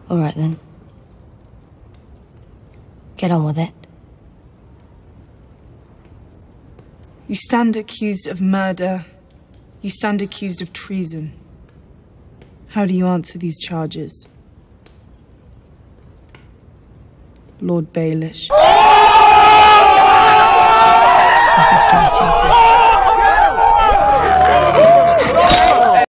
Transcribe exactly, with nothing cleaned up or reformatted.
All right, then. Get on with it. You stand accused of murder. You stand accused of treason. How do you answer these charges? Lord Baelish. This is to answer your question.